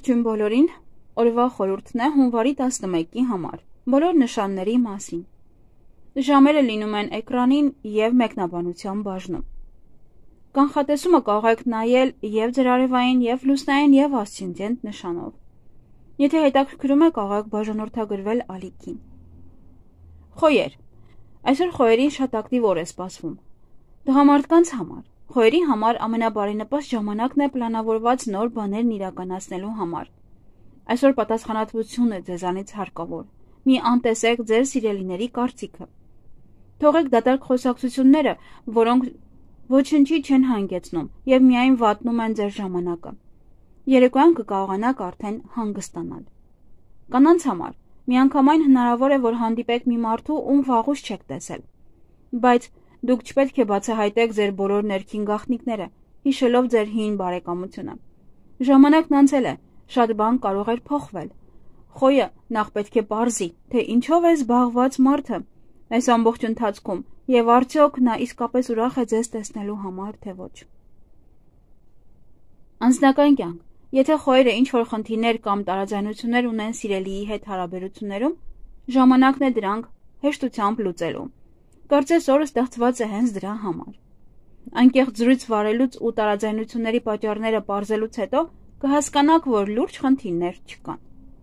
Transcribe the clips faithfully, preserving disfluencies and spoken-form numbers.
Ողջույն բոլորին, օրվա խորհուրդն է հունվարի տասնմեկի համար, բոլոր նշանների մասին։ Ժամերը լինում են էկրանին և մեկնաբանության բաժնում։ Կանխատեսումը կարող եք նայել և ձեր արևային, և լուսնային, և ասցենդենտ նշանով։ Եթե հետաքրքրում է, կարող եք բաժանորդագրվել ալիքին։ Խոյեր։ Այսօր խոյերին շատ ակտիվ օր է սպասվում։ Տղամարդկանց համար։ Խոյերի համար ամենաբարենպաստ ժամանակն է պլանավորված նոր բաներն իրականացնելու համար։ Այսօր պատասխանատվություն է ձեզանից հարկավոր։ Մի անտեսեք ձեր սիրելիների կարծիքը։ Թողեք դատարկ խոսակցությունները, որոնք ոչնչի չեն հանգեցնում և միայն վատնում են ձեր ժամանակը։ Երեկոյան կկարողանաք արդեն հանգստանալ։ Կանանց համար միանգամայն հնարավոր է, որ հանդիպեք մի մարդու, ում վաղուց չեք տեսել։ Բայց դուք չպետք է բացահայտեք ձեր բոլոր ներքին գաղտնիքները, հիշելով ձեր հին բարեկամությունը։ Ժամանակն անցել է, շատ բան կարող էր փոխվել։ Խոյը նախ պետք է պարզի, թե ինչով է զբաղված մարդը այս ամբողջ ընթացքում և արդյոք նա իսկապես ուրախ է ձեզ տեսնելու համար, թե ոչ։ Անձնական կյանք։ Եթե խոյերը ինչ-որ խնդիրներ կամ տարաձայնություններ ունեն սիրելիի հետ հարաբերություններում, ժամանակն է դրանք հեշտությամբ լուծելու։ Կարծես օրը ստեղծված է հենց դրա համար։ Անկեղծ զրույց վարելուց ու տարաձայնությունների պատճառները պարզելուց հետո կհասկանաք, որ լուրջ խնդիրներ չկան։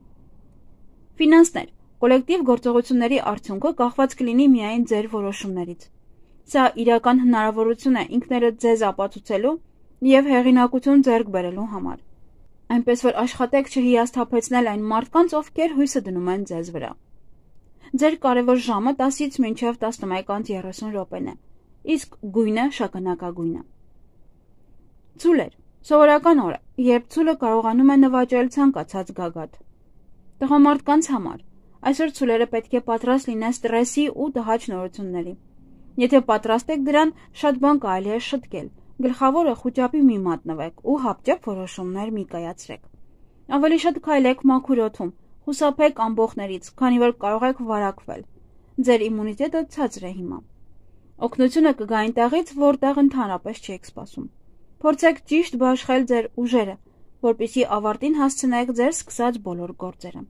Ֆինանսներ։ Կոլեկտիվ գործողությունների արդյունքը կախված կլինի միայն ձեր որոշումներից։ Սա իրական հնարավորություն է ինքներդ ձեզ ապացուցելու և հեղինակություն ձեռք բերելու համար։ Այնպես որ աշխատեք չհիասթափեցնել այն մարդկանց, ովքեր հույսը դնում են ձեզ վրա։ Ձեր կարևոր ժամը տասից մինչև տասնմեկ անց երեսուն րոպեն է, իսկ գույնը շագանակագույնը։ Ցուլեր։ Սովորական օրը, երբ ցուլը կարողանում է նվաճել ցանկացած գագաթ։ Տղամարդկանց համար այսօր ցուլերը պետք է պատրաստ լինեն ստրեսի ու տհաճ նորությունների։ Եթե պատրաստ եք դրան, շատ բան կարելի է շտկել։ Գլխավորը խուճապի մի մատնվեք ու հապճեպ որոշումներ մի կայացրեք։ Ավելի շատ քայլեք մաքուր օդում, խուսափեք ամբոխներից, քանի որ կարող եք վարակվել։ Ձեր իմունիտետը ցածր է հիմա։ Օգնությունը կգա այնտեղից, որտեղ ընդհանրապես չեք սպասում։ Փորձեք ճիշտ բաշխել ձեր ուժերը, որպեսզի ավարտին հասցնեք ձեր սկսած բոլոր գործերը։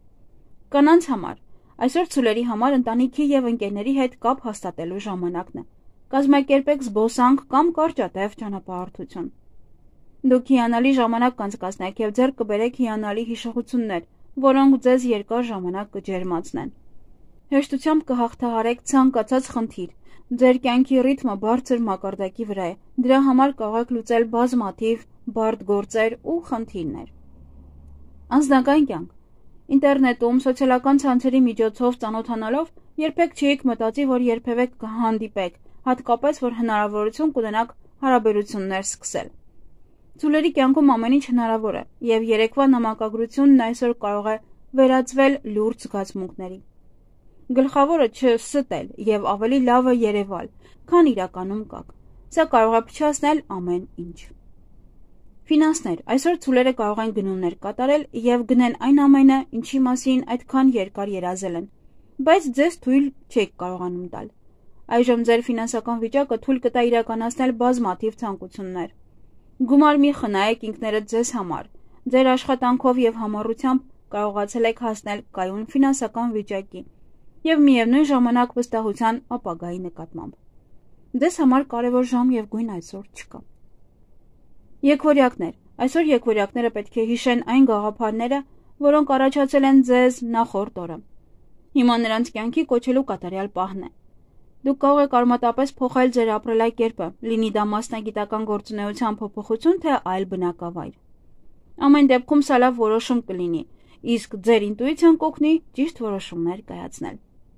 Կանանց համար այսօր ցուլերի համար ընտանիքի և ընկերների հետ կապ հաստատելու ժամանակն է։ Կազմակերպեք զբոսանք կամ կարճատև ճանապարհորդություն։ Դուք հիանալի ժամանակ կանցկացնեք և ձեռք կբերեք հիանալի հիշողություններ, որոնք ձեզ երկար ժամանակ կջերմացնեն։ Հեշտությամբ կհաղթահարեք ցանկացած խնդիր։ Ձեր կյանքի ռիթմը բարձր մակարդակի վրա է։ Դրա համար կարող եք լուծել բազմաթիվ բարդ գործեր ու խնդիրներ։ Անձնական կյանք։ Ինտերնետում սոցիալական ցանցերի միջոցով ծանոթանալով երբեք չէիք մտածի, որ երբևէ կհանդիպեք, հատկապես որ հնարավորություն կունենաք հարաբերություններ սկսել։ Ցուլերի կյանքում ամեն ինչ հնարավոր է, և երեկվա նամակագրությունն այսօր կարող է վերածվել լուրջ զգացմունքների։ Գլխավորը չստել և ավելի լավը երևալ, քան իրականում կաք։ Սա կարող է փչացնել ամեն ինչ։ Ֆինանսներ։ Այսօր ցուլերը կարող են գնումներ կատարել և գնեն այն ամենը, ինչի մասին այդքան երկար երազել են, բայց ձեզ թույլ չեք կարողանում տալ։ Այժմ ձեր ֆինանսական վիճակը թույլ կտա իրականացնել բազմաթիվ ցանկություններ։ Գումար մի խնայեք ինքներդ ձեզ համար։ Ձեր աշխատանքով և համառությամբ կարողացել եք հասնել կայուն ֆինանսական վիճակի և միևնույն ժամանակ վստահության ապագայի նկատմամբ։ Ձեզ համար կարևոր ժամ և գույն այսօր չկա։ Եկվորյակներ։ Այսօր եկվորյակները պետք է հիշեն այն գաղափարները, որոնք առաջացել են ձեզ նախորդ օրը։ Հիմա նրանց կյանքի կոչելու կատարյալ պահն է։ Դուք կարող եք արմատապես փոխել ձեր ապրելակերպը, լինի դա մասնագիտական գործունեության փոփոխություն, թե այլ բնակավայր։ Ամեն դեպքում սա լավ որոշում կլինի, իսկ ձեր ինտուիցիան կօգնի ճիշտ որոշումներ կայացնել։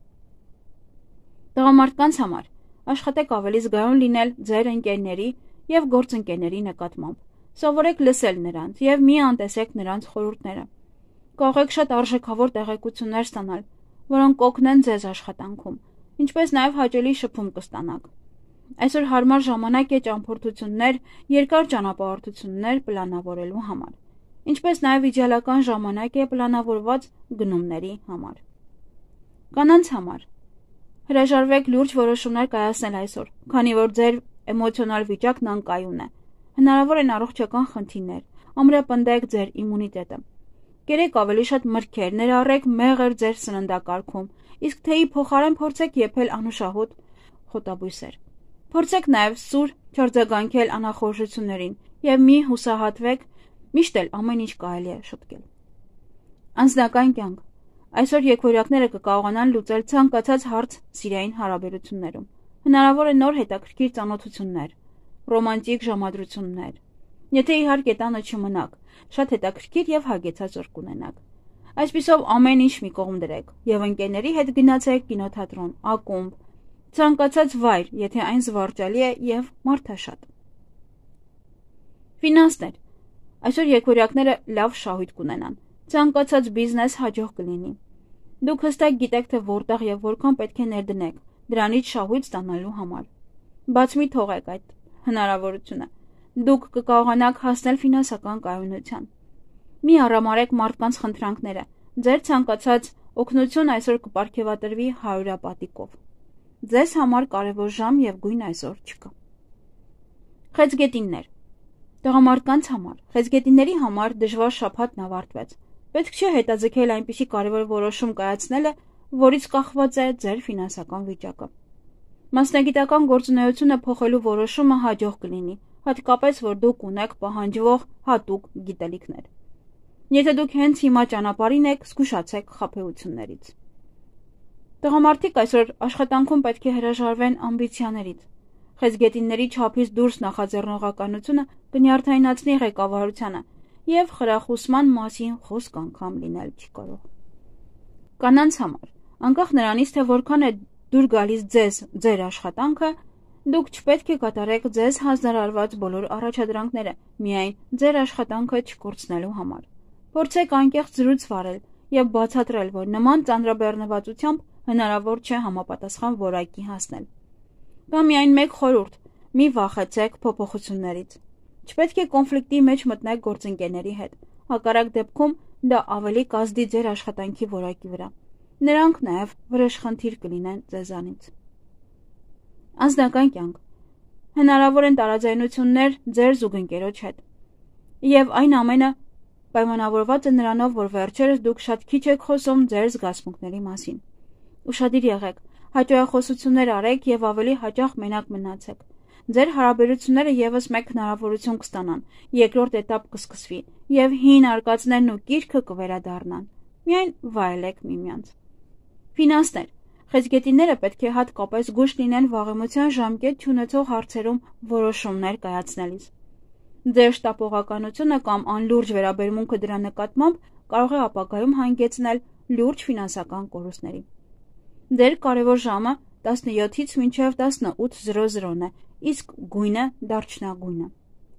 Տղամարդկանց համար աշխատեք ավելի զգայուն լինել ձեր ընկերների և գործընկերների նկատմամբ։ Սովորեք լսել նրանց և մի անտեսեք նրանց խորհուրդները։ Կարող եք շատ արժեքավոր տեղեկություններ ստանալ, որոնք կօգնեն ձեզ աշխատանքում, ինչպես նաև հաճելի շփում կստանաք։ Այսօր հարմար ժամանակ է ճամփորդություններ, երկար ճանապարհորդություններ պլանավորելու համար, ինչպես նաև իդեալական ժամանակ է պլանավորված գնումների համար։ Կանանց համար հրաժարվեք լուրջ որոշումներ կայացնել այսօր, քանի որ ձեր էմոցիոնալ վիճակն անկայուն է։ Հնարավոր են առողջական խնդիրներ, ամրապնդեք ձեր իմունիտետը։ Կերեք ավելի շատ մրգեր, ներառեք մեղր ձեր սննդակարգում, իսկ թեյի փոխարեն փորձեք եփել անուշահոտ խոտաբույսեր։ Փորձեք նաև սուր չարձագանքել անախորժություններին եւ մի հուսահատվեք, միշտ էլ ամեն ինչ կարելի է շտկել։ Անձնական կյանք։ Այսօր եկվորյակները կկարողանան լուծել ցանկացած հարց սիրային հարաբերություններում։ Հնարավոր է նոր հետաքրքիր ծանոթություններ, ռոմանտիկ ժամադրություններ։ Եթե իհարկե տանը չմնաք, շատ հետաքրքիր եւ հագեցած օր կունենաք։ Այսպիսով ամեն ինչ մի կողմ դրեք եւ ընկերների հետ գնացեք կինոթատրոն, ակումբ, ցանկացած վայր, եթե այն զվարճալի է եւ մարդաշատ։ Ֆինանսներ։ Այսօր եկվորյակները լավ շահույթ կունենան։ Ցանկացած բիզնես հաջող կլինի։ Դուք հստակ գիտեք, թե որտեղ եւ որքան պետք է ներդնեք դրանից շահույթ ստանալու համար։ Բաց մի թողեք այդ հնարավորությունը։ Դուք կկարողանաք հասնել ֆինանսական կայունության։ Մի առամարեք մարդկանց խնդրանքները։ Ձեր ցանկացած օգնություն այսօր կպարգևատրվի հարյուրապատիկով։ Ձեզ համար կարևոր ժամ եւ գույն այսօր չկա։ Խեցգետիններ։ Տղամարդկանց համար խեցգետինների համար դժվար շաբաթն ավարտվեց։ Պետք չէ հետաձգել այնպիսի կարևոր որոշում կայացնելը, որից կախված է ձեր ֆինանսական վիճակը։ Մասնագիտական գործունեությունը փոխելու որոշումը հաջող կլինի, հատկապես որ դուք ունեք պահանջվող հատուկ գիտելիքներ։ Եթե դուք հենց հիմա ճանապարհին եք, զգուշացեք խաբեություններից։ Տղամարդիկ այսօր աշխատանքում պետք է հրաժարվեն ամբիցիաներից։ Խեցգետինների չափից դուրս նախաձեռնողականությունը կնյարդայնացնի ղեկավարությանը եւ խրախուսման մասին խոսք անգամ լինել չի կարող։ Կանանց համար, անկախ նրանից, թե որքան է դուր գալիս ձեզ ձեր աշխատանքը, դուք չպետք է կատարեք ձեզ հանձնարարված բոլոր առաջադրանքները միայն ձեր աշխատանքը չկորցնելու համար։ Փորձեք անկեղծ զրույց վարել եւ բացատրել, որ նման ծանրաբեռնվածությամբ հնարավոր չէ համապատասխան որակի հասնել։ Կամ միայն մեկ խորհուրդ՝ մի վախեցեք փոփոխություններից։ Չպետք է կոնֆլիկտի մեջ մտնեք գործընկերների հետ։ Հակառակ դեպքում դա ավելի կազդի ձեր աշխատանքի որակի վրա։ Նրանք նաև վրեժխնդիր կլինեն ձեզանից։ Անձնական կյանք։ Հնարավոր են տարաձայնություններ ձեր զուգընկերոջ հետ։ Եվ այն ամենը պայմանավորված է նրանով, որ վերջերս դուք շատ քիչ եք խոսում ձեր զգացմունքների մասին։ Ուշադիր եղեք, հաճոյախոսություններ արեք եւ ավելի հաճախ մենակ մնացեք։ Ձեր հարաբերությունները եւս մեկ հնարավորություն կստանան, երկրորդ էտապ կսկսվի եւ հին արկածներն ու կիրքը կվերադառնան։ Միայն վայելեք միմյանց։ Ֆինանսներ։ Խեցգետինները պետք է հատկապես զգույշ լինեն վաղեմության ժամկետ չունեցող հարցերում որոշումներ կայացնելիս։ Ձեր շտապողականությունը կամ անլուրջ վերաբերմունքը դրա նկատմամբ կարող է ապագայում հանգեցնել լուրջ ֆինանսական կորուստների։ Ձեր կարևոր ժամը տասնյոթից մինչև տասնութ զրո զրոն է, իսկ գույնը դարչնագույնը։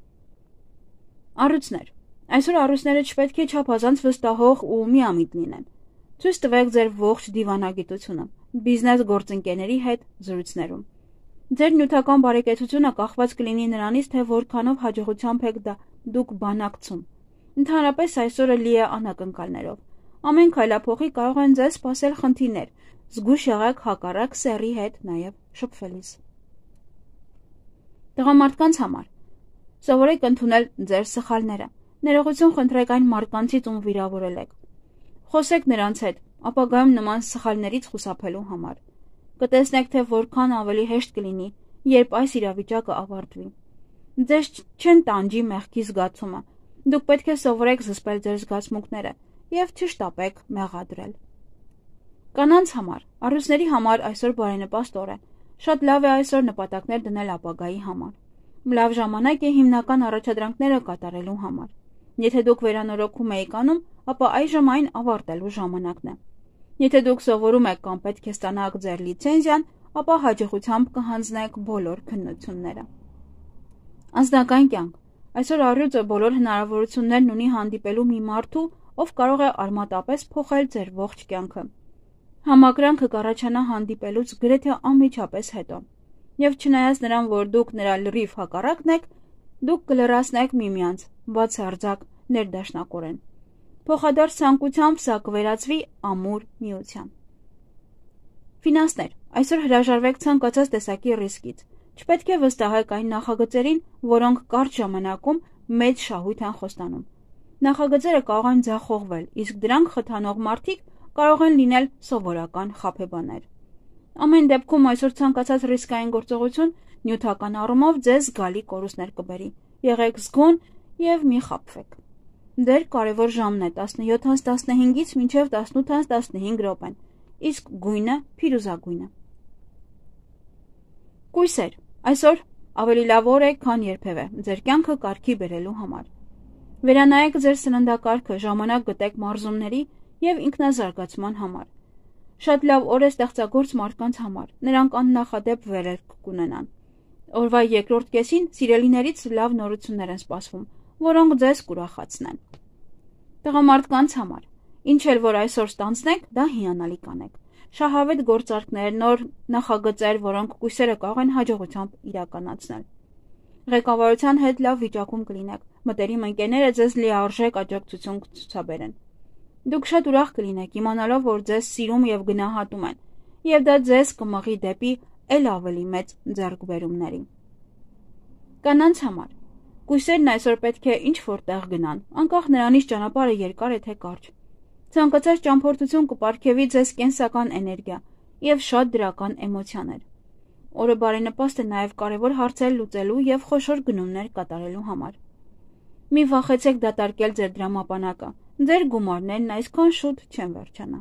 Առույցներ։ Այսօր առույցները չպետք է չափազանց վստահող ու միամիտ լինեն։ Ցույց տվեք ձեր ողջ դիվանագիտությունը բիզնես գործընկերների հետ զրույցներում։ Ձեր նյութական բարեկեցությունը կախված կլինի նրանից, թե որքանով հաջողությամբ եք դա դուք բանակցում։ Ընդհանրապես այսօրը լի է անակնկալներով։ Ամեն քայլափոխի կարող են ձեզ սպասել խնդիրներ։ Զգույշ եղեք հակառակ սեռի հետ նաև շփվելիս։ Տղամարդկանց համար սովորեք ընդունել ձեր սխալները։ Ներողություն խնդրեք այն մարդկանցից, ում վիրավորել եք։ Խոսեք նրանց հետ, ապագայում նման սխալներից խուսափելու համար։ Կտեսնեք, թե որքան ավելի հեշտ կլինի, երբ այս իրավիճակը ավարտվի։ Ձեզ չեն տանջի մեղքի զգացումը։ Դուք պետք է սովորեք զսպել ձեր զգացմունքները եւ չշտապեք մեղադրել։ Կանանց համար, առույցների համար այսօր բարենպաստ օր է։ Շատ լավ է այսօր նպատակներ դնել ապագայի համար։ Լավ ժամանակ է հիմնական առաջադրանքները կատարելու համար։ Եթե դուք վերանորոգում եք անում, ապա այժմ այն ավարտելու ժամանակն է։ Եթե դուք սովորում եք կամ պետք է ստանաք ձեր լիցենզիան, ապա հաջողությամբ կհանձնեք բոլոր քննությունները։ Անձնական կյանք։ Այսօր առյուծը բոլոր հնարավորություններն ունի հանդիպելու մի մարդու, ով կարող է արմատապես փոխել ձեր ողջ կյանքը։ Համակրանքը կառաջանա հանդիպելուց գրեթե անմիջապես հետո։ Եվ չնայած նրան, որ դուք նրա լրիվ հակառակն եք, դուք կլրացնեք միմյանց, բացարձակ ներդաշնակորեն։ Փոխադարձ ցանկությամբ սա կվերածվի ամուր միության։ Ֆինանսներ։ Այսօր հրաժարվեք ցանկացած տեսակի ռիսկից։ Չպետք է վստահեք այն նախագծերին, որոնք կարճ ժամանակում մեծ շահույթ են խոստանում։ Նախագծերը կարող են ձախողվել, իսկ դրանք խթանող մարդիկ կարող են լինել սովորական խաբեբաներ։ Ամեն դեպքում այսօր ցանկացած ռիսկային գործողություն նյութական առումով ձեզ զգալի կորուստներ կբերի։ Եղեք զգոն եւ մի խաբվեք։ Դեր կարևոր ժամն է տասնյոթից տասնհինգից մինչև տասնութից տասնհինգ րոպեն, իսկ գույնը փիրուզագույնը։ Կույսեր, այսօր ավելի լավ օր է, քան երբևէ ձեր կյանքը կարգի բերելու համար։ Վերանայեք ձեր սննդակարգը, ժամանակ գտեք մարզումների եւ ինքնազարգացման համար։ Շատ լավ օր է ստեղծագործ մարդկանց համար, նրանք աննախադեպ վերելք կունենան։ Օրվա երկրորդ կեսին սիրելիներից լավ նորություններ են սպասվում, որոնք ձեզ կուրախացնեն։ Տղամարդկանց համար, ինչ էլ որ այսօր ստանձնեք, դա հիանալի կանեք։ Շահավետ գործարքներ, նոր նախագծեր, որոնք կույսերը կարող են հաջողությամբ իրականացնել։ Ղեկավարության հետ լավ վիճակում կլինեք, մտերիմ ընկերները ձեզ լիարժեք աջակցություն կցուցաբերեն։ Դուք շատ ուրախ կլինեք իմանալով, որ ձեզ սիրում եւ գնահատում են, եւ դա ձեզ կմղի դեպի ել ավելի մեծ ձեռքբերումների։ Կանանց համար կույսերն այսօր պետք է ինչ-որ տեղ գնան, անկախ նրանից ճանապարհը երկար է թե կարճ։ Ցանկացած ճամփորդություն կպարգևի ձեզ կենսական էներգիա եւ շատ դրական էմոցիաներ։ Օրը բարենպաստ է նաեւ կարևոր հարցեր լուծելու եւ խոշոր գնումներ կատարելու համար։ Մի վախեցեք դատարկել ձեր դրամապանակը, ձեր գումարներն այսքան շուտ չեն վերջանա։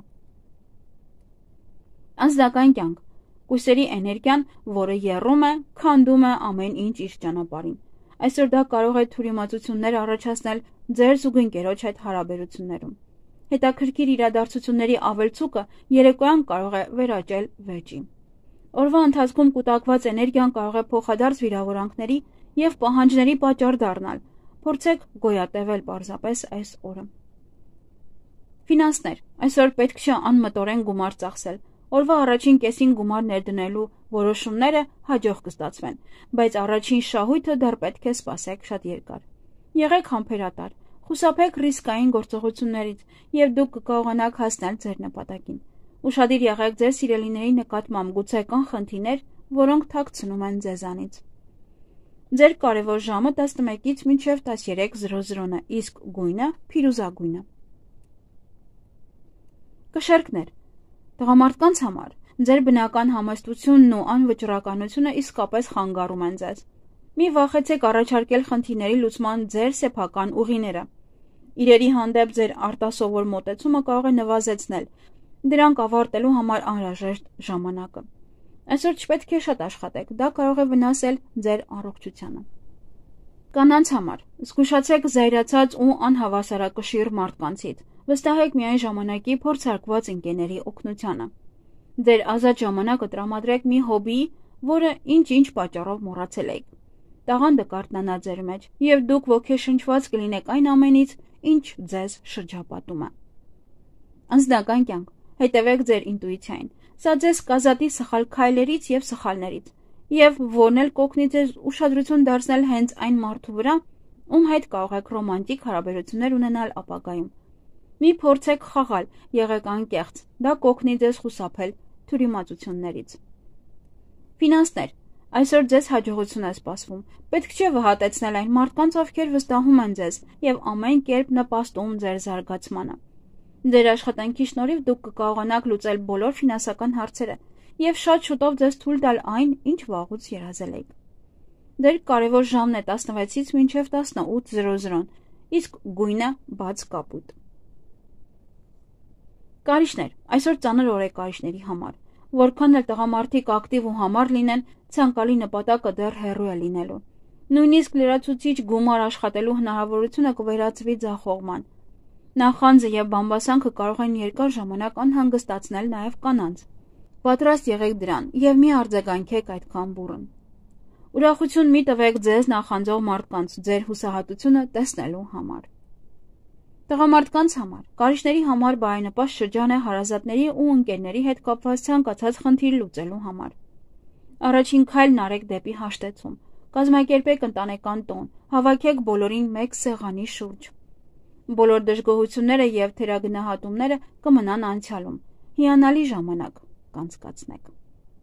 Անձնական կյանք, կույսերի էներգիան, որը եռում է, քանդում է ամեն ինչ իր ճանապարհին։ Այսօր դա կարող է թյուրիմացություններ առաջացնել ձեր զուգընկերոջ հետ հարաբերություններում։ Հետաքրքիր իրադարձությունների ավելցուկը երեկոյան կարող է վերաճել վեճի։ Օրվա ընթացքում կուտակված էներգիան կարող է փոխադարձ վիրավորանքների եւ պահանջների պատճառ դառնալ։ Փորձեք գոյատևել պարզապես այս օրը։ Ֆինանսներ, այսօր պետք չէ անմտորեն գումար ծախսել։ Օրվա առաջին կեսին գումար ներդնելու որոշումները հաջող կստացվեն, բայց առաջին շահույթը դեռ պետք է սպասեք շատ երկար։ Եղեք համբերատար, խուսափեք ռիսկային գործողություններից եւ դուք կկարողանաք հասնել ձեր նպատակին։ Ուշադիր եղեք ձեր սիրելիների նկատմամբ, գուցե կան խնդիրներ, որոնք թաքցնում են ձեզանից։ Ձեր կարևոր ժամը տասնմեկից մինչև տասներեք զրոն է, իսկ գույնը փիրուզագույնը։ Կշերկներ, տղամարդկանց համար ձեր բնական համեստությունն ու անվճռականությունը իսկապես խանգարում են ձեզ։ Մի վախեցեք առաջարկել խնդիրների լուծման ձեր սեփական ուղիները։ Իրերի հանդեպ ձեր արտասովոր մոտեցումը կարող է նվազեցնել դրանք ավարտելու համար անհրաժեշտ ժամանակը։ Այսօր չպետք է շատ աշխատեք, դա կարող է վնասել ձեր առողջությանը։ Կանանց համար զգուշացեք զայրացած ու անհավասարակշիռ մարդկանցից, վստահեք միայն ժամանակի փորձարկված ընկերների օգնությանը։ Ձեր ազատ ժամանակը տրամադրեք մի հոբբիի, որը ինչ-ինչ պատճառով մոռացել եք։ Տաղանդը կարթնանա ձեր մեջ, եւ դուք ոգեշնչված կլինեք այն ամենից, ինչ ձեզ շրջապատում է։ Անձնական կյանք, հետևեք ձեր ինտուիցիային։ Սա ձեզ կազատի սխալ քայլերից եւ սխալներից, եւ որն էլ կօգնի ձեզ ուշադրություն դարձնել հենց այն մարդու վրա, ում հետ կարող եք ռոմանտիկ հարաբերություններ ունենալ ապագայում։ Մի փորձեք խաղալ, եղեք անկեղծ, դա կօգնի ձեզ խուսափել թյուրիմացություններից։ Ֆինանսներ, այսօր ձեզ հաջողություն է սպասվում։ Պետք չէ վհատեցնել այն մարդկանց, ովքեր վստահում են ձեզ եւ ամեն կերպ նպաստում ձեր զարգացմանը։ Ձեր աշխատանքի շնորհիվ դուք կկարողանաք լուծել բոլոր ֆինանսական հարցերը եւ շատ շուտով ձեզ թույլ տալ այն, ինչ վաղուց երազել եք։ Ձեր կարևոր ժամն է տասնվեցից մինչև տասնութ զրոն, իսկ գույնը բաց կապույտ։ Կարիճներ, այսօր ծանր օր է կարիճների համար։ Որքան էլ տղամարդիկ ակտիվ ու համառ լինեն, ցանկալի նպատակը դեռ հեռու է լինելու։ Նույնիսկ լրացուցիչ գումար աշխատելու հնարավորությունը կվերածվի ձախողման։ Նախանձը եւ բամբասանքը կարող են երկար ժամանակ անհանգստացնել նաեւ կանանց։ Պատրաստ եղեք դրան եւ մի արձագանքեք այդքան բուռն։ Ուրախություն մի տվեք ձեզ նախանձող մարդկանց ձեր հուսահատությունը տեսնելու համար։ Տղամարդկանց համար կարիճների համար բարենպաստ շրջան է հարազատների ու ընկերների հետ կապված ցանկացած խնդիր լուծելու համար։ Առաջին քայլն արեք դեպի հաշտեցում։ Կազմակերպեք ընտանեկան տոն, հավաքեք բոլորին մեկ սեղանի շուրջ։ Բոլոր դժգոհությունները եւ թերագնահատումները կմնան անցյալում։ Հիանալի ժամանակ կանցկացնեք։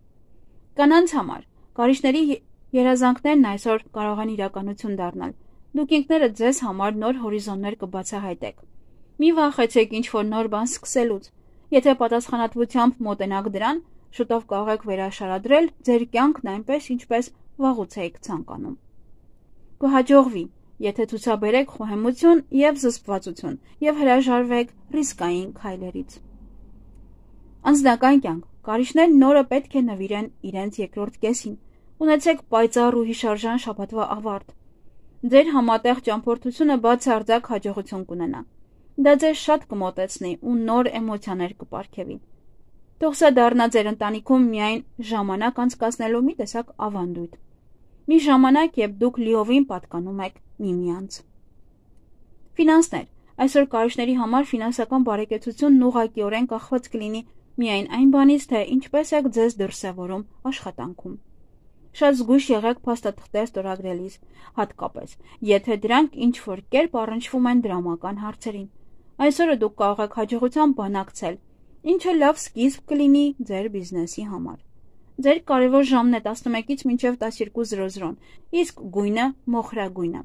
Կանանց համար կարիճների երազանքներն այսօր կարող են իրականություն դառնալ։ Դուք ինքներդ ձեզ համար նոր հորիզոններ կբացահայտեք։ Մի վախեցեք ինչ-որ նոր բան սկսելուց։ Եթե պատասխանատվությամբ մոտենաք դրան, շուտով կարող եք վերաշարադրել ձեր կյանքն այնպես, ինչպես վաղուց էիք ցանկանում։ Կհաջողվի, եթե ցուցաբերեք խոհեմություն և զսպվածություն և հրաժարվեք ռիսկային քայլերից։ Անձնական կյանք։ Կարիճներն նորը պետք է նվիրեն իրենց երկրորդ կեսին։ Ունեցեք պայծառ ու հիշարժան շաբաթվա ավարտ։ Ձեր համատեղ ճամփորդությունը բացարձակ հաջողություն կունենա։ Դա ձեզ շատ կմոտեցնի ու նոր էմոցիաներ կպարգևի։ Թող սա դառնա ձեր ընտանիքում միայն ժամանակ անցկացնելու մի տեսակ ավանդույթ։ Մի ժամանակ, երբ դուք լիովին պատկանում եք միմյանց։ Ֆինանսներ։ Այսօր կարիճների համար ֆինանսական բարեկեցությունն ուղղակիորեն կախված կլինի միայն այն բանից, թե ինչպես եք ձեզ դրսևորում աշխատանքում։ Շատ զգույշ եղեք փաստաթղթեր ստորագրելիս, հատկապես, եթե դրանք ինչ-որ կերպ առնչվում են դրամական հարցերին։ Այսօրը դուք կարող եք հաջողությամբ բանակցել, ինչը լավ սկիզբ կլինի ձեր բիզնեսի համար։ Ձեր կարևոր ժամն է տասնմեկից մինչև տասներկու զրոզրոն, իսկ գույնը մոխրագույնը։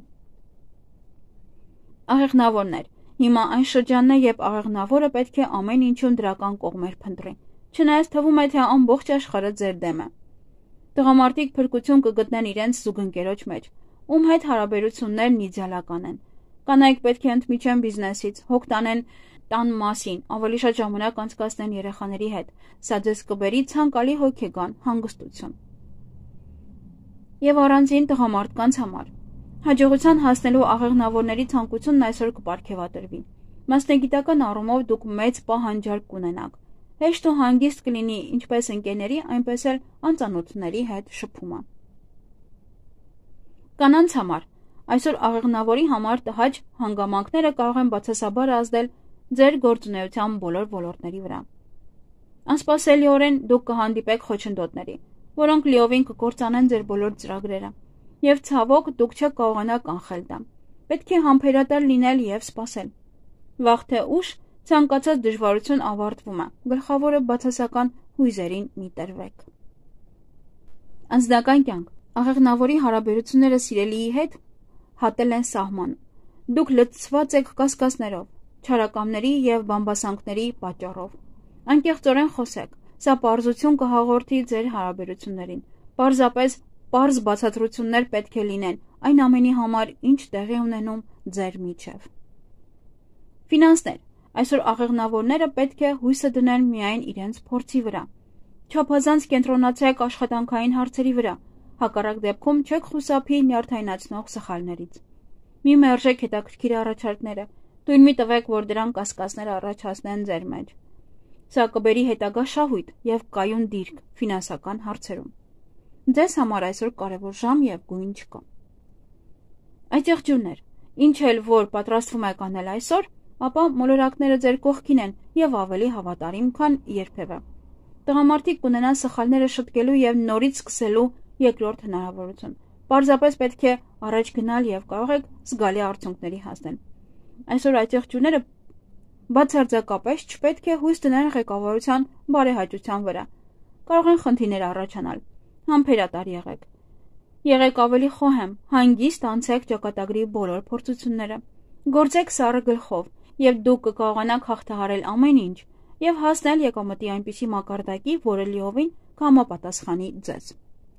Աղեղնավորներ։ Հիմա այն շրջանն է, երբ աղեղնավորը պետք է ամեն ինչում դրական կողմեր փնտրի, չնայած թվում է, թե ամբողջ աշխարհը ձեր դեմ է։ Տղամարդիկ փրկություն կգտնեն իրենց զուգընկերոջ մեջ, ում հետ հարաբերություններն իդեալական են։ Կանայք պետք է ընդմիջեն բիզնեսից, հոգ տանեն տան մասին, ավելի շատ ժամանակ անցկացնեն երեխաների հետ, սա ձեզ կբերի ցանկալի հոգեգան հանգստություն։ Եվ առանձին տղամարդկանց համար հաջողության հասնելու աղեղնավորների ցանկությունն այսօր կպարգևատրվի։ Մասնագիտական առումով դուք մեծ պահանջարկ կունենաք։ Հեշտ ու հանգիստ կլինի ինչպես ընկերների, այնպես էլ անծանոթների հետ շփումը։ Կանանց համար այսօր աղեղնավորի համար տհաճ հանգամանքները կարող են բացասաբար ազդել ձեր գործունեության բոլոր ոլորտների վրա։ Անսպասելիորեն դուք կհանդիպեք խոչընդոտների, որոնք լիովին կկործանեն ձեր բոլոր ծրագրերը, եւ ցավոք դուք չեք կարողանա կանխել դա։ Պետք է համբերատար լինել եւ սպասել։ Վաղ թե ուշ ցանկացած դժվարություն ավարտվում է, գլխավորը բացասական հույզերին մի տրվեք։ Անձնական կյանք։ Աղեղնավորի հարաբերությունները սիրելիի հետ հատել են սահման։ Դուք լցված եք կասկածներով, չարակամների եւ բամբասանքների պատճառով։ Անկեղծորեն խոսեք, սա պարզություն կհաղորդի ձեր հարաբերություններին։ Պարզապես պարզ բացատրություններ պետք է լինեն այն ամենի համար, ինչ տեղի ունենում ձեր միջև։ Ֆինանսներ։ Այսօր աղեղնավորները պետք է հույսը դնեն միայն իրենց փորձի վրա։ Չափազանց կենտրոնացեք աշխատանքային հարցերի վրա, հակառակ դեպքում չեք խուսափի նյարդայնացնող սխալներից։ Մի մերժեք հետաքրքիր առաջարկները, թույլ մի տվեք, որ դրանք կասկածներ առաջացնեն ձեր մեջ։ Սա կբերի հետագա շահույթ եւ կայուն դիրք ֆինանսական հարցերում։ Ձեզ համար այսօր կարևոր ժամ եւ գույն չկա։ Այցեղջյուրներ, ինչ էլ որ պատրաստվում եք անել այսօր, ապա մոլորակները ձեր կողքին են եւ ավելի հավատարիմ, քան երբևէ։ Տղամարդիկ կունենան սխալները շտկելու եւ նորից սկսելու երկրորդ հնարավորություն։ Պարզապես պետք է առաջ գնալ եւ կարող եք զգալի արդյունքների հասնել։ Այսօր այցեղջյուրները բացարձակապես չպետք է հույս դնեն ղեկավարության բարեհաճության վրա։ Կարող են խնդիրներ առաջանալ։ Համբերատար եղեք։ Եղեք ավելի խոհեմ, հանգիստ անցեք ճակատագրի բոլոր փորձությունները։ Գործեք սառը գլխով, եւ դուք կկարողանաք հաղթահարել ամեն ինչ եւ հասնել եկամտի այնպիսի մակարդակի, որը լիովին կհամապատասխանի ձեզ։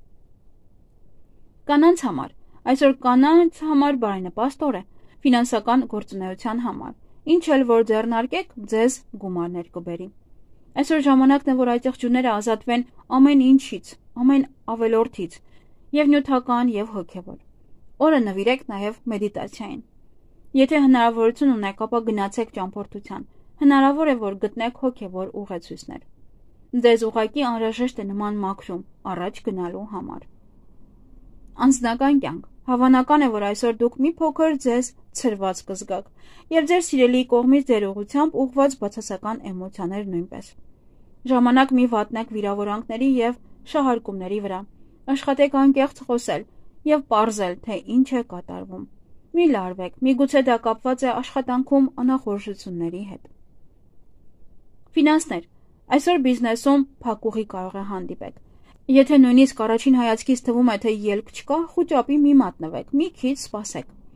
Կանանց համար այսօր կանանց համար բարենպաստ օր է ֆինանսական գործունեության համար։ Ինչ էլ որ ձեռնարկեք, ձեզ գումարներ կբերի։ Այսօր ժամանակն է, որ այցեղջյուրները ազատվեն ամեն ինչից, ամեն ավելորդից, եւ նյութական, եւ հոգեվոր։ Օրը նվիրեք նաեւ մեդիտացիային։ Եթե հնարավորություն ունեք, ապա գնացեք ճամփորդության։ Հնարավոր է, որ գտնեք հոգեվոր ուղեցույցներ։ Ձեզ ուղղակի անհրաժեշտ է նման մաքրում առաջ գնալու համար։ Անձնական կյանք։ Հավանական է, որ այսօր դուք մի փոքր ձեզ ցրված կզգաք, եւ ձեր սիրելիի կողմից ձեր ուղղությամբ ուղղված բացասական էմոցիաներ նույնպես։ Ժամանակ մի վատնեք վիրավորանքների եւ շահարկումների վրա։ Աշխատեք անկեղծ խոսել եւ պարզել, թե ինչ է կատարվում։ Մի լարվեք, միգուցե դա կապված է աշխատանքում անախորժությունների հետ։ Ֆինանսներ։ Այսօր բիզնեսում փակուղի կարող է հանդիպեք։ Եթե նույնիսկ առաջին հայացքից թվում է, թե ելք չկա, խուճապի մի մատնվեք, մի քիչ սպասեք։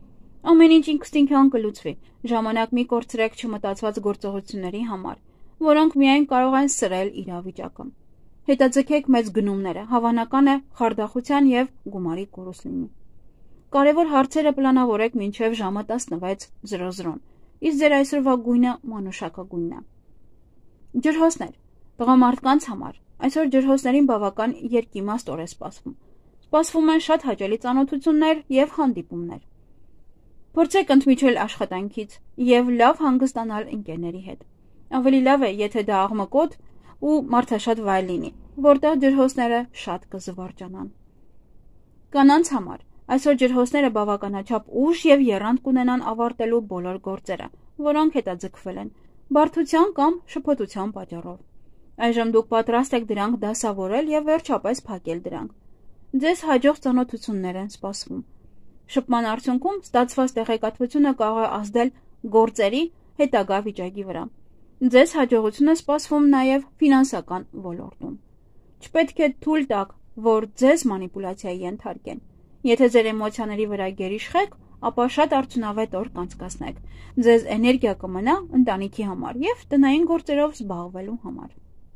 Ամեն ինչ ինքնստինքյան կլուծվի, ժամանակ մի կորցրեք չմտածված գործողությունների համար, որոնք միայն կարող են սրել իրավիճակը։ Հետաձգեք մեծ գնումները, հավանական է խարդախության և գումարի կորուստ լինի։ Կարևոր հարցերը պլանավորեք մինչև ժամը տասնվեց զրո զրոն, իսկ ձեր այսօրվա գույնը մանուշակագույնն է։ Ջրհոսներ։ Տղամարդկանց համար այսօր ջրհոսներին բավական երկիմաստ օր է սպասվում։ Սպասվում են շատ հաճելի ծանոթություններ և հանդիպումներ։ Փորձեք ընդմիջել աշխատանքից և լավ հանգստանալ ընկերների հետ։ Ավելի լավ է, եթե դա աղմկոտ ու մարդաշատ վայր լինի, որտեղ ջրհոսները շատ կզվարճանան։ Կանանց համար այսօր ջրհոսները բավականաչափ ուժ և եռանդ կունենան ավարտելու բոլոր գործերը, որոնք հետաձգվել են, բարդության կամ շփոթության պատճառով։ Այժմ դուք պատրաստ եք դրանք դասավորել և վերջապես փակել դրանք։ Ձեզ հաջող ծանոթություններ են սպասվում։ Շփման արդյունքում ստացված տեղեկատվությունը կարող է ազդել գործերի հետագա վիճակի վրա։ Ձեզ հաջողություն է սպասվում նաև ֆինանսական ոլորտում։ Չպետք է թույլ տաք, որ ձեզ մանիպուլյացիայի ենթարկեն։ Եթե ձեր էմոցիաների վրա գերիշխեք, ապա շատ արդյունավետ օր կանցկացնեք։ Ձեզ էներգիա կմնա ընտանիքի համար և տնային գործերով զբաղվելու համար։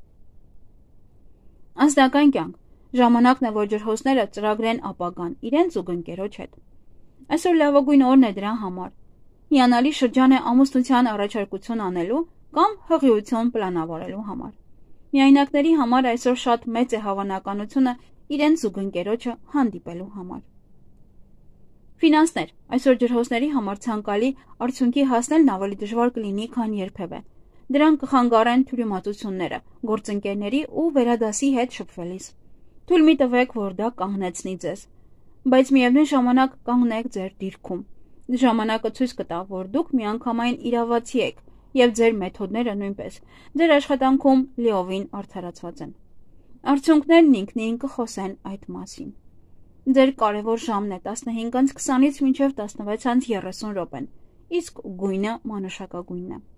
Անձնական կյանք։ Ժամանակն է, որ ջրհոսները ծրագրեն ապագան իրենց ու ընկերոջ հետ։ Այսօր լավագույն օրն է դրա համար։ Հիանալի շրջան է ամուսնության առաջարկություն անելու կամ հղիություն պլանավորելու համար։ Միայնակների համար այսօր շատ մեծ է հավանականությունը իրենց զուգընկերոջը հանդիպելու համար։ Ֆինանսներ։ Այսօր ջրհոսների համար ցանկալի արդյունքի հասնելն ավելի դժվար կլինի, քան երբևէ։ Դրանք կխանգարեն թյուրիմացությունները, գործընկերների ու վերադասի հետ շփվելիս։ Թույլ մի տվեք, որ դա կանգնեցնի ձեզ, բայց միևնույն ժամանակ կանգնեք ձեր դիրքում։ Ժամանակը ցույց կտա, որ դուք միանգամայն իրավացի եք և ձեր մեթոդները նույնպես ձեր աշխատանքում լիովին արդարացված են։ Արդյունքներն ինքնին կխոսեն այդ մասին։ Ձեր կարևոր ժամն է տասնհինգից քսանից մինչև տասնվեցից երեսուն րոպեն, իսկ գույնը մանուշակագույնն է։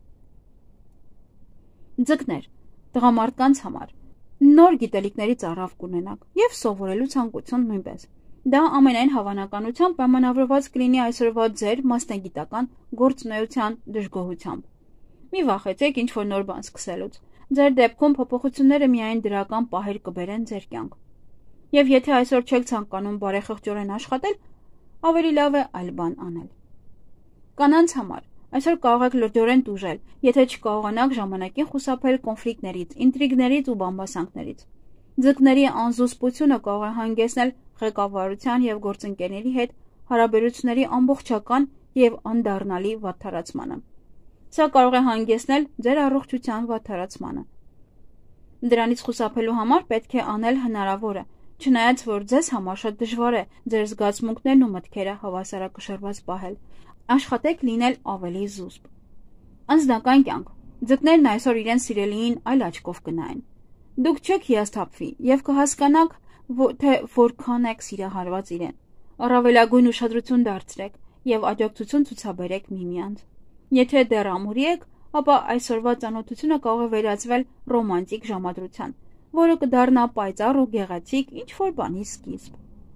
Ձկներ։ Տղամարդկանց համար նոր գիտելիքների ծառավ կունենաք և սովորելու ցանկություն նույնպես։ Դա ամենայն հավանականությամբ պայմանավորված կլինի այսօրվա ձեր մասնագիտական գործունեության դժգոհությամբ։ Մի վախեցեք ինչ-որ նոր բան սկսելուց։ Ձեր դեպքում փոփոխությունները միայն դրական պահեր կբերեն ձեր կյանք։ Եվ եթե այսօր չեք ցանկանում բարեխղճորեն աշխատել, ավելի լավ է այլ բան անել։ Կանանց համար այսօր կարող եք լրջորեն տուժել, եթե չկարողանաք ժամանակին խուսափել կոնֆլիկտներից, ինտրիգներից ու բամբասանքներից։ Ձկների անզուսպությունը կարող է հանգեցնել ղեկավարության և գործընկերների հետ հարաբերությունների ամբողջական և անդառնալի վատթարացմանը։ Սա կարող է հանգեցնել ձեր առողջության վատթարացմանը։ Դրանից խուսափելու համար պետք է անել հնարավորը, չնայած որ ձեզ համար շատ դժվար է ձեր զգացմունքներն ու մտքերը հավասարակշռված պահել, աշխատեք լինել ավելի զուսպ։ Անձնական կյանք։ Ձկներն այսօր իրենց սիրելիին այլ աչքով կնայեն։ Դուք չեք հիասթափվի և կհասկանաք, թե որքան եք սիրահարված իրեն։ Առավելագույն ուշադրություն դարձրեք և աջակցություն ցուցաբերեք միմյանց։ Եթե դեռ ամուրի եք, ապա այսօրվա ծանոթությունը կարող է վերածվել ռոմանտիկ ժամադրության, որը կդառնա պայծառ ու գեղեցիկ ինչ-որ բանի սկիզբ։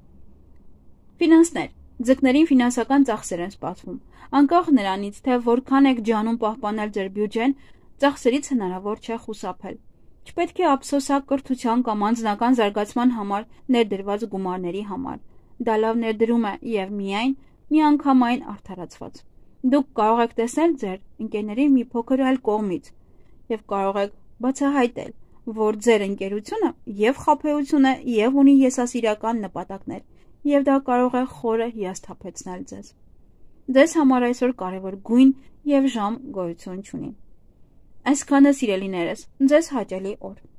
Ֆինանսներ։ Ձկներին ֆինանսական ծախսեր են սպասվում։ Անկախ նրանից, թե որքան եք ջանում պահպանել ձեր բյուջեն, ծախսերից հնարավոր չէ խուսափել։ Չպետք է ափսոսակ կրթության կամ անձնական զարգացման համար ներդրված գումարների համար։ Դա լավ ներդրում է և միայն միանգամայն արդարացված։ Դուք կարող եք տեսնել ձեր ընկերների մի փոքր այլ կողմից և կարող եք բացահայտել, որ ձեր ընկերությունը և խաբեություն է և ունի եսասիրական նպատակներ, և դա կարող է խորը հիասթափեցնել ձեզ։ Ձեզ համար այսօր կարևոր գույն և ժամ գոյություն չունի։ Այսքանը սիրելիներս, ձեզ հաճելի օր։